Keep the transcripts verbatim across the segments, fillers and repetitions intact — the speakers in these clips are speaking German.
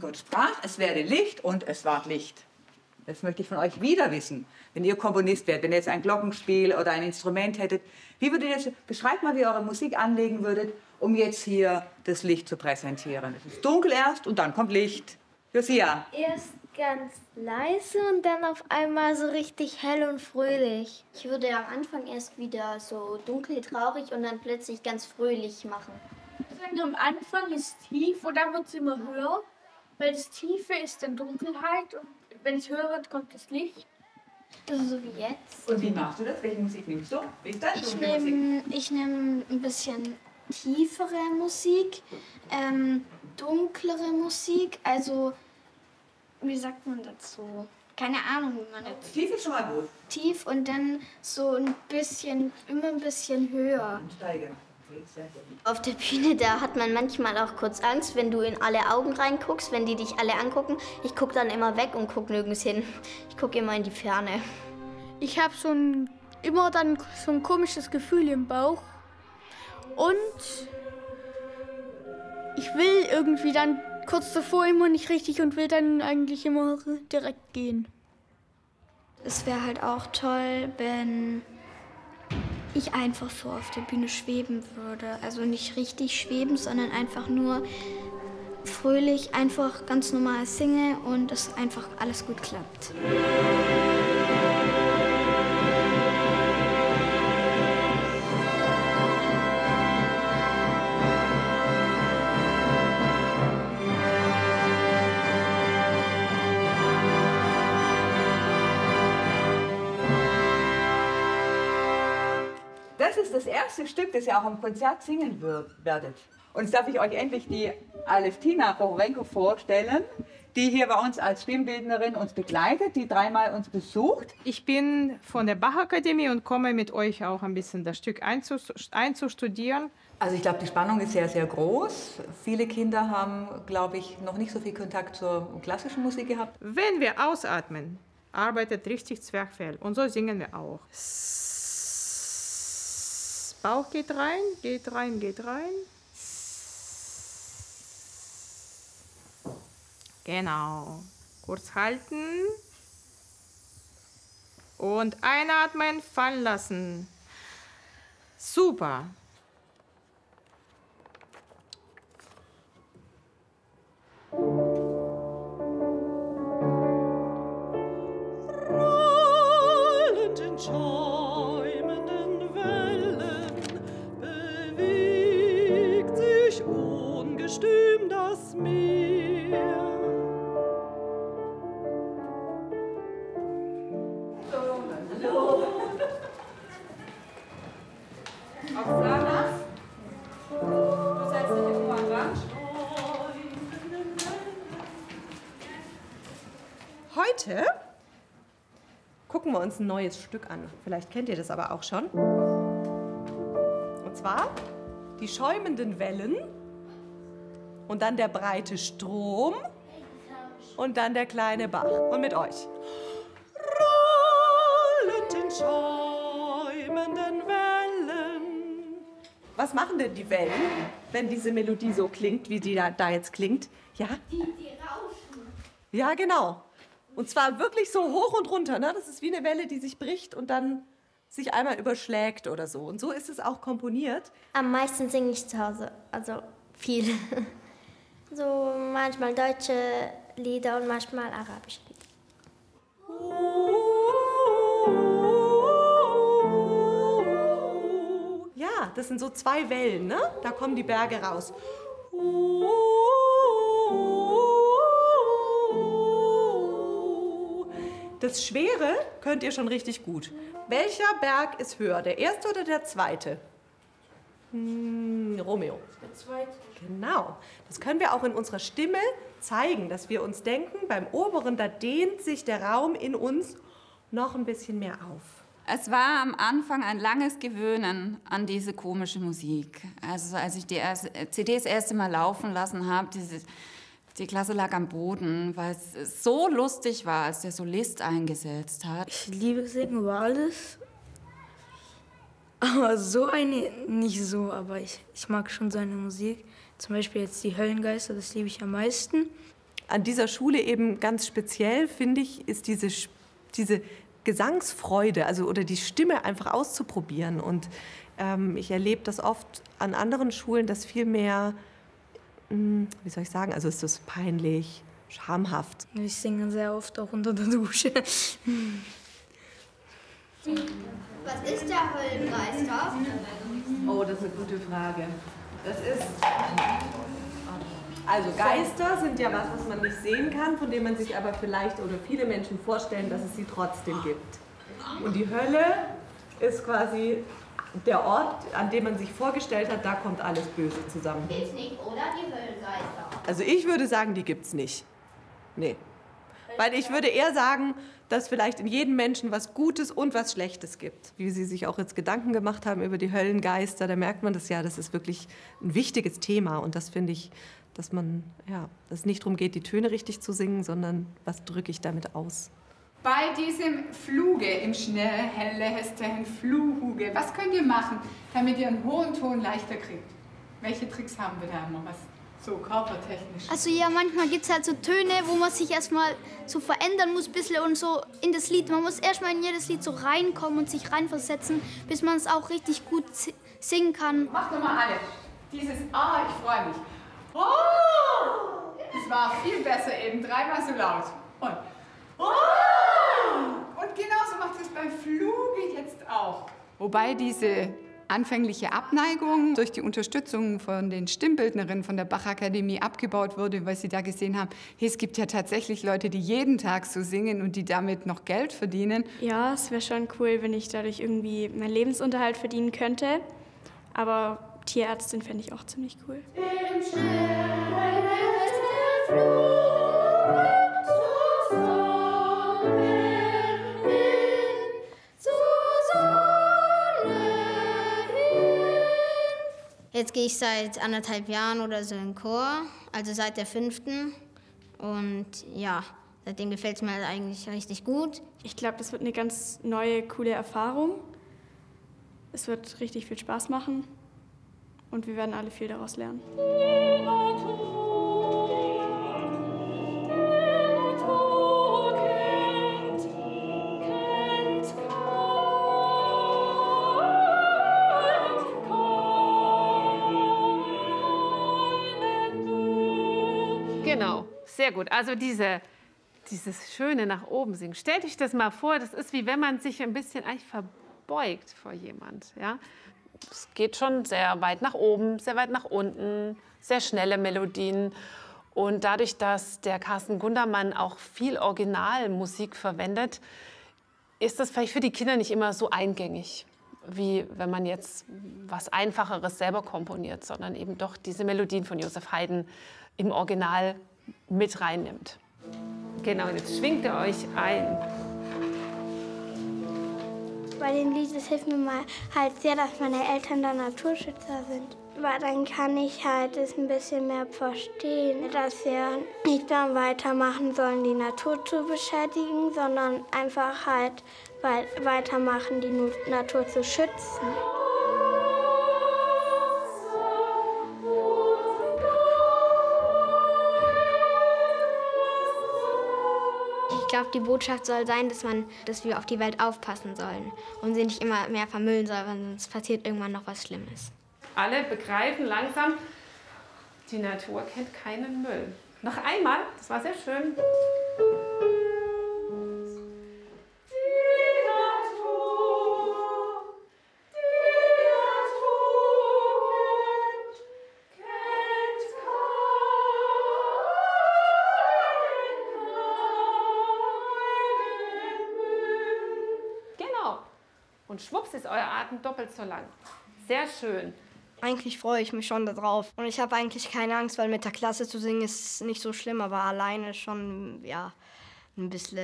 Gott sprach, es werde Licht und es ward Licht. Das möchte ich von euch wieder wissen, wenn ihr Komponist wärt, wenn ihr jetzt ein Glockenspiel oder ein Instrument hättet. Wie würdet ihr jetzt, beschreibt mal, wie ihr eure Musik anlegen würdet, um jetzt hier das Licht zu präsentieren. Es ist dunkel erst und dann kommt Licht. Josia. Erst ganz leise und dann auf einmal so richtig hell und fröhlich. Ich würde am Anfang erst wieder so dunkel, traurig und dann plötzlich ganz fröhlich machen. Also am Anfang ist tief und dann wird es immer höher, weil das Tiefe ist dann Dunkelheit und wenn es höher wird, kommt das Licht. Also so wie jetzt. Und wie machst du das? Welche Musik nimmst du? Wie ist deine Ich Musik? nehme ich nehm ein bisschen tiefere Musik, ähm, dunklere Musik, also wie sagt man dazu? Keine Ahnung, wie man jetzt... Tief ist schon mal gut. Tief und dann so ein bisschen, immer ein bisschen höher. Und steigern. Auf der Bühne, da hat man manchmal auch kurz Angst, wenn du in alle Augen reinguckst, wenn die dich alle angucken. Ich gucke dann immer weg und gucke nirgends hin. Ich gucke immer in die Ferne. Ich habe so ein, immer dann so ein komisches Gefühl im Bauch. Und ich will irgendwie dann kurz davor immer nicht richtig und will dann eigentlich immer direkt gehen. Es wäre halt auch toll, wenn ich einfach so auf der Bühne schweben würde. Also nicht richtig schweben, sondern einfach nur fröhlich, einfach ganz normal singe und es einfach alles gut klappt. Das ist das erste Stück, das ihr auch im Konzert singen werdet. Und jetzt darf ich euch endlich die Aleftina Pohorenko vorstellen, die hier bei uns als Stimmbildnerin uns begleitet, die dreimal uns besucht. Ich bin von der Bachakademie und komme mit euch auch ein bisschen das Stück einzustudieren. Also ich glaube, die Spannung ist sehr, sehr groß. Viele Kinder haben, glaube ich, noch nicht so viel Kontakt zur klassischen Musik gehabt. Wenn wir ausatmen, arbeitet richtig Zwerchfell und so singen wir auch. Bauch geht rein, geht rein, geht rein. Genau. Kurz halten. Und einatmen, fallen lassen. Super. Rollenden schäumenden Wellen bewegt sich ungestüm das Meer. Heute gucken wir uns ein neues Stück an. Vielleicht kennt ihr das aber auch schon. Und zwar die schäumenden Wellen und dann der breite Strom und dann der kleine Bach. Und mit euch. Rollenden, schäumenden Wellen. Was machen denn die Wellen, wenn diese Melodie so klingt, wie die da, da jetzt klingt? Ja? Die, die rauschen. Ja, genau. Und zwar wirklich so hoch und runter. Ne? Das ist wie eine Welle, die sich bricht und dann sich einmal überschlägt oder so. Und so ist es auch komponiert. Am meisten singe ich zu Hause, also viel. So manchmal deutsche Lieder und manchmal arabische Lieder. Ja, das sind so zwei Wellen, ne? Da kommen die Berge raus. Das Schwere könnt ihr schon richtig gut. Welcher Berg ist höher, der erste oder der zweite? Hm, Romeo. Der zweite. Genau. Das können wir auch in unserer Stimme zeigen, dass wir uns denken, beim oberen, da dehnt sich der Raum in uns noch ein bisschen mehr auf. Es war am Anfang ein langes Gewöhnen an diese komische Musik. Also als ich die erste, C D das erste Mal laufen lassen habe, diese, die Klasse lag am Boden, weil es so lustig war, als der Solist eingesetzt hat. Ich liebe Singen über alles. Aber so eine, nicht so, aber ich, ich mag schon seine Musik. Zum Beispiel jetzt die Höllengeister, das liebe ich am meisten. an dieser Schule eben ganz speziell, finde ich, ist diese, diese Gesangsfreude, also oder die Stimme einfach auszuprobieren. Und ähm, ich erlebe das oft an anderen Schulen, dass viel mehr, mh, wie soll ich sagen, also ist das peinlich, schamhaft. Ich singe sehr oft auch unter der Dusche. Was ist der Höllengeister? Oh, das ist eine gute Frage. Das ist... Also Geister sind ja was, was man nicht sehen kann, von dem man sich aber vielleicht oder viele Menschen vorstellen, dass es sie trotzdem gibt. Und die Hölle ist quasi der Ort, an dem man sich vorgestellt hat, da kommt alles Böse zusammen. Gibt's nicht, oder? Die Höllengeister. Also ich würde sagen, die gibt's nicht. Nee. Weil ich würde eher sagen, dass vielleicht in jedem Menschen was Gutes und was Schlechtes gibt. Wie Sie sich auch jetzt Gedanken gemacht haben über die Höllengeister, da merkt man das ja, das ist wirklich ein wichtiges Thema. Und das finde ich, dass man, ja, dass es nicht darum geht, die Töne richtig zu singen, sondern was drücke ich damit aus. Bei diesem Fluge im schnell hellen Fluge, was könnt ihr machen, damit ihr einen hohen Ton leichter kriegt? Welche Tricks haben wir da noch? Was so körpertechnisch? Also ja, manchmal gibt es halt so Töne, wo man sich erstmal so verändern muss, ein bisschen und so in das Lied. Man muss erstmal in jedes Lied so reinkommen und sich reinversetzen, bis man es auch richtig gut singen kann. Macht doch mal alle. Dieses Ah, ich freue mich. Oh! Das war viel besser eben, dreimal so laut. Und oh! Und genauso macht es beim Fluge jetzt auch. Wobei diese anfängliche Abneigung durch die Unterstützung von den Stimmbildnerinnen von der Bachakademie abgebaut wurde, weil sie da gesehen haben, hey, es gibt ja tatsächlich Leute, die jeden Tag so singen und die damit noch Geld verdienen. Ja, es wäre schon cool, wenn ich dadurch irgendwie meinen Lebensunterhalt verdienen könnte. Aber Tierärztin fände ich auch ziemlich cool. Im schnellen Flug. Jetzt gehe ich seit anderthalb Jahren oder so in den Chor, also seit der fünften. Und ja, seitdem gefällt es mir halt eigentlich richtig gut. Ich glaube, das wird eine ganz neue, coole Erfahrung. Es wird richtig viel Spaß machen und wir werden alle viel daraus lernen. Genau, sehr gut. Also diese, dieses schöne nach oben singen. Stellt euch das mal vor, das ist wie wenn man sich ein bisschen eigentlich verbeugt vor jemand. Ja? Es geht schon sehr weit nach oben, sehr weit nach unten, sehr schnelle Melodien. Und dadurch, dass der Carsten Gundermann auch viel Originalmusik verwendet, ist das vielleicht für die Kinder nicht immer so eingängig, wie wenn man jetzt was Einfacheres selber komponiert, sondern eben doch diese Melodien von Joseph Haydn im Original mit reinnimmt. Genau, jetzt schwingt ihr euch ein. Bei dem Lied, das hilft mir mal halt sehr, dass meine Eltern da Naturschützer sind. Weil dann kann ich halt es ein bisschen mehr verstehen, dass wir nicht dann weitermachen sollen, die Natur zu beschädigen, sondern einfach halt weitermachen, die Natur zu schützen. Ich glaube, die Botschaft soll sein, dass, man, dass wir auf die Welt aufpassen sollen und sie nicht immer mehr vermüllen sollen, sonst passiert irgendwann noch was Schlimmes. Alle begreifen langsam, die Natur kennt keinen Müll. Noch einmal, das war sehr schön. Und schwupps ist euer Atem doppelt so lang. Sehr schön. Eigentlich freue ich mich schon darauf. Und ich habe eigentlich keine Angst, weil mit der Klasse zu singen ist nicht so schlimm, aber alleine schon, ja, ein bisschen,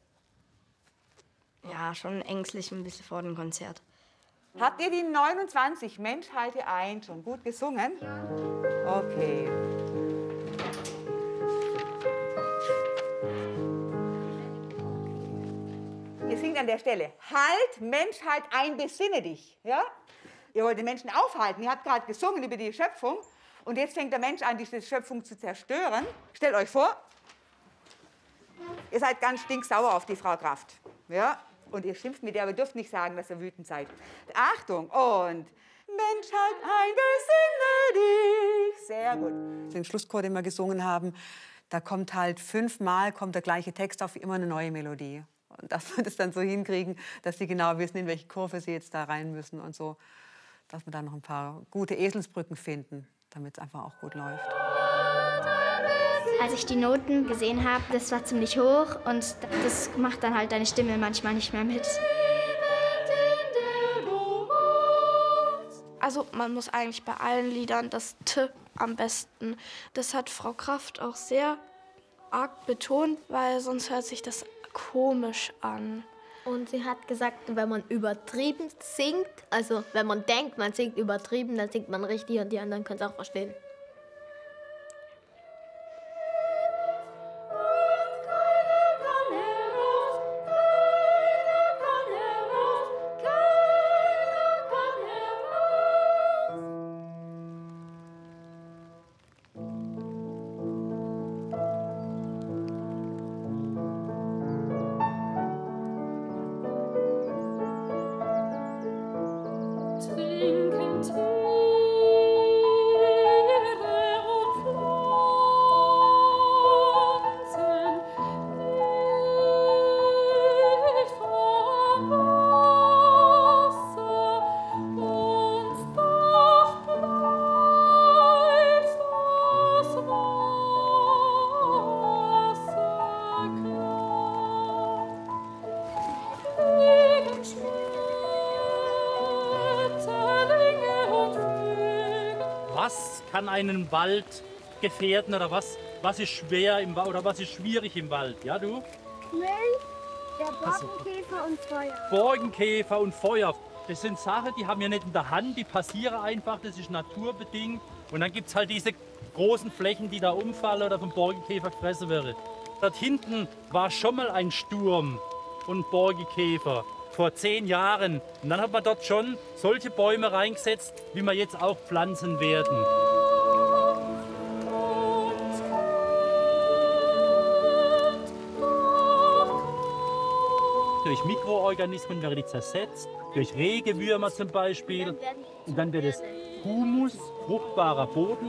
ja, schon ängstlich ein bisschen vor dem Konzert. Habt ihr die neunundzwanzig Mensch halte ein schon gut gesungen? Okay. Ihr singt an der Stelle, halt, Mensch, halt ein, besinne dich. Ja? Ihr wollt den Menschen aufhalten. Ihr habt gerade gesungen über die Schöpfung. Und jetzt fängt der Mensch an, diese Schöpfung zu zerstören. Stellt euch vor, Ihr seid ganz stinksauer auf die Frau Kraft. Ja? Und ihr schimpft mit ihr, aber ihr dürft nicht sagen, dass ihr wütend seid. Achtung, und Menschheit, ein besinne dich. Sehr gut. Den Schlusschor, den wir gesungen haben, da kommt halt fünfmal kommt der gleiche Text auf, immer eine neue Melodie. Und dass wir das dann so hinkriegen, dass sie genau wissen, in welche Kurve sie jetzt da rein müssen und so. Dass wir da noch ein paar gute Eselsbrücken finden, damit es einfach auch gut läuft. Als ich die Noten gesehen habe, das war ziemlich hoch und das macht dann halt deine Stimme manchmal nicht mehr mit. Also man muss eigentlich bei allen Liedern das T am besten. Das hat Frau Kraft auch sehr arg betont, weil sonst hört sich das komisch an. Und sie hat gesagt, wenn man übertrieben singt, also wenn man denkt, man singt übertrieben, dann singt man richtig und die anderen können es auch verstehen. Was kann einen Wald gefährden oder was, was ist schwer im Wald oder was ist schwierig im Wald? Ja, du? Müll, der Borkenkäfer und Feuer. Borkenkäfer und Feuer. Das sind Sachen, die haben wir nicht in der Hand, die passieren einfach, das ist naturbedingt. Und dann gibt es halt diese großen Flächen, die da umfallen oder vom Borkenkäfer gefressen werden. Dort hinten war schon mal ein Sturm und Borkenkäfer vor zehn Jahren. Und dann hat man dort schon solche Bäume reingesetzt, wie wir jetzt auch pflanzen werden. Durch Mikroorganismen werden die zersetzt, durch Regewürmer zum Beispiel. Und dann wird es Humus, fruchtbarer Boden.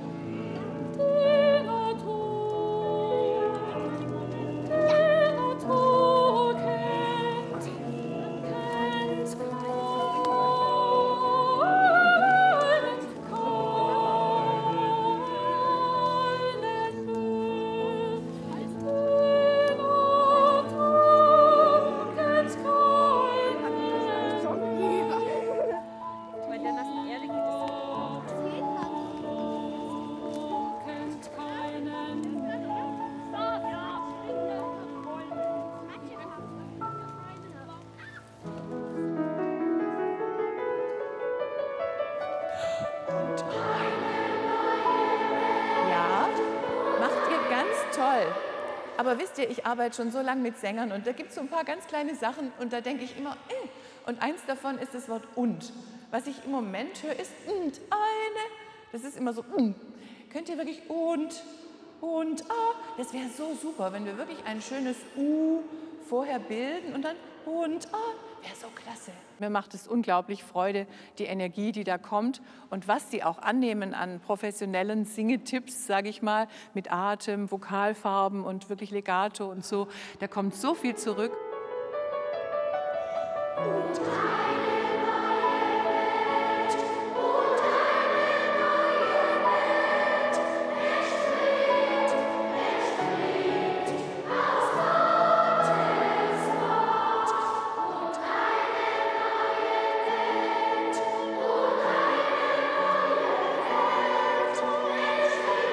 Aber wisst ihr, ich arbeite schon so lange mit Sängern und da gibt es so ein paar ganz kleine Sachen und da denke ich immer, äh. und eins davon ist das Wort und. Was ich im Moment höre, ist und eine. Das ist immer so, und. Könnt ihr wirklich und, und, ah. Das wäre so super, wenn wir wirklich ein schönes U vorher bilden und dann und, ah. Wäre so klasse. Mir macht es unglaublich Freude, die Energie, die da kommt und was sie auch annehmen an professionellen Singetipps, sage ich mal, mit Atem, Vokalfarben und wirklich Legato und so. Da kommt so viel zurück.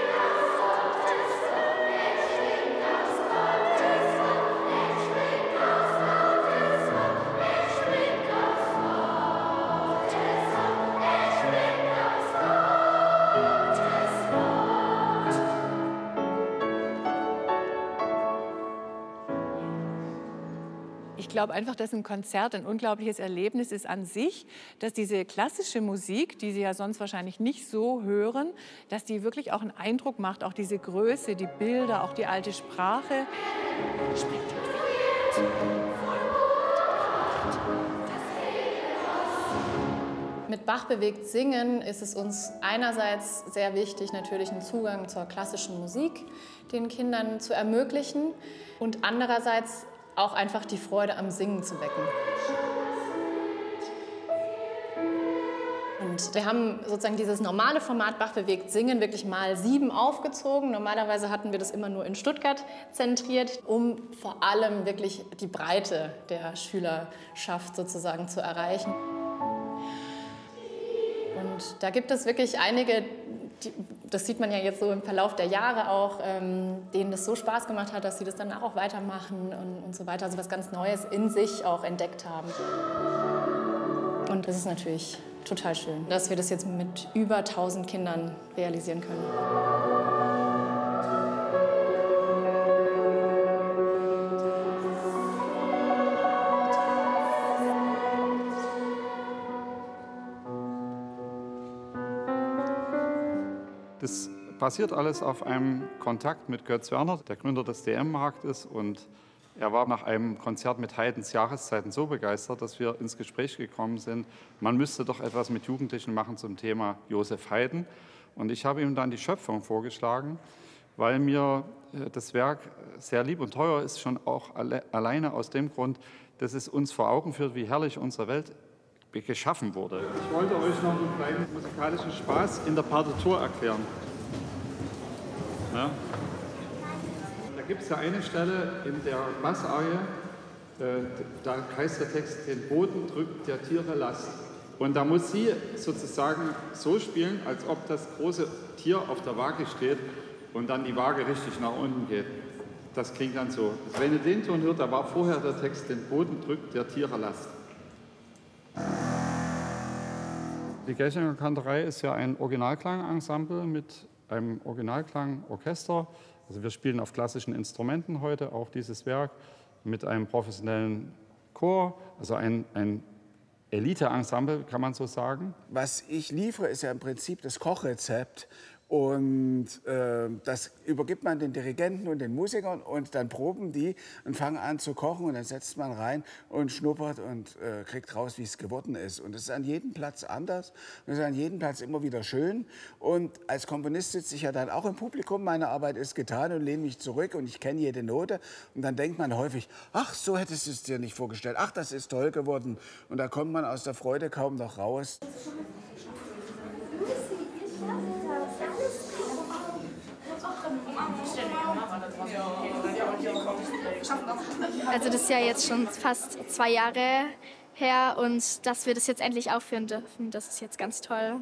Thank you. glaube einfach, dass ein Konzert ein unglaubliches Erlebnis ist an sich, dass diese klassische Musik, die Sie ja sonst wahrscheinlich nicht so hören, dass die wirklich auch einen Eindruck macht, auch diese Größe, die Bilder, auch die alte Sprache. Mit Bach bewegt singen ist es uns einerseits sehr wichtig, natürlich einen Zugang zur klassischen Musik den Kindern zu ermöglichen und andererseits auch einfach die Freude am Singen zu wecken. Und wir haben sozusagen dieses normale Format Bach bewegt singen wirklich mal sieben aufgezogen. Normalerweise hatten wir das immer nur in Stuttgart zentriert, um vor allem wirklich die Breite der Schülerschaft sozusagen zu erreichen. Und da gibt es wirklich einige, die, das sieht man ja jetzt so im Verlauf der Jahre auch, ähm, denen das so Spaß gemacht hat, dass sie das danach auch weitermachen und, und so weiter, also was ganz Neues in sich auch entdeckt haben. Und das ist natürlich total schön, dass wir das jetzt mit über tausend Kindern realisieren können. Das basiert alles auf einem Kontakt mit Götz Werner, der Gründer des D M-Marktes. Und er war nach einem Konzert mit Haydns Jahreszeiten so begeistert, dass wir ins Gespräch gekommen sind, man müsste doch etwas mit Jugendlichen machen zum Thema Joseph Haydn. Und ich habe ihm dann die Schöpfung vorgeschlagen, weil mir das Werk sehr lieb und teuer ist, schon auch alle, alleine aus dem Grund, dass es uns vor Augen führt, wie herrlich unsere Welt geschaffen wurde. Ich wollte euch noch einen kleinen musikalischen Spaß in der Partitur erklären. Ja. Da gibt es ja eine Stelle in der Bassarie, äh, da heißt der Text, den Boden drückt der Tiere Last. Und da muss sie sozusagen so spielen, als ob das große Tier auf der Waage steht und dann die Waage richtig nach unten geht. Das klingt dann so. Also wenn ihr den Ton hört, da war vorher der Text, den Boden drückt der Tiere Last. Die Gelchinger Kantorei ist ja ein Originalklangensemble mit einem Originalklangorchester. Also wir spielen auf klassischen Instrumenten heute auch dieses Werk mit einem professionellen Chor, also ein, ein Elite-Ensemble, kann man so sagen. Was ich liefere, ist ja im Prinzip das Kochrezept. Und äh, das übergibt man den Dirigenten und den Musikern und dann proben die und fangen an zu kochen und dann setzt man rein und schnuppert und äh, kriegt raus, wie es geworden ist. Und es ist an jedem Platz anders und es ist an jedem Platz immer wieder schön. Und als Komponist sitze ich ja dann auch im Publikum, meine Arbeit ist getan und lehne mich zurück und ich kenne jede Note. Und dann denkt man häufig, ach, so hättest du es dir nicht vorgestellt, ach, das ist toll geworden. Und da kommt man aus der Freude kaum noch raus. Also das ist ja jetzt schon fast zwei Jahre her und dass wir das jetzt endlich aufführen dürfen, das ist jetzt ganz toll.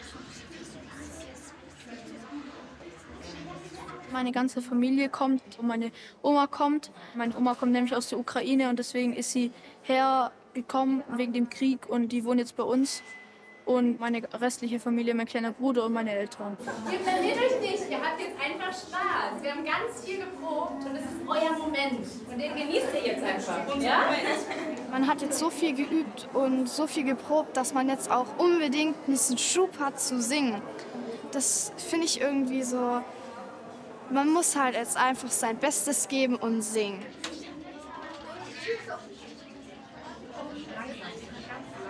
Meine ganze Familie kommt und meine Oma kommt. Meine Oma kommt nämlich aus der Ukraine und deswegen ist sie hergekommen wegen dem Krieg und die wohnt jetzt bei uns. Und meine restliche Familie, mein kleiner Bruder und meine Eltern. Ihr verliert euch nicht, ihr habt jetzt einfach Spaß. Wir haben ganz viel geprobt und es ist euer Moment. Und den genießt ihr jetzt einfach. Ja? Man hat jetzt so viel geübt und so viel geprobt, dass man jetzt auch unbedingt diesen Schub hat zu singen. Das finde ich irgendwie so, man muss halt jetzt einfach sein Bestes geben und singen.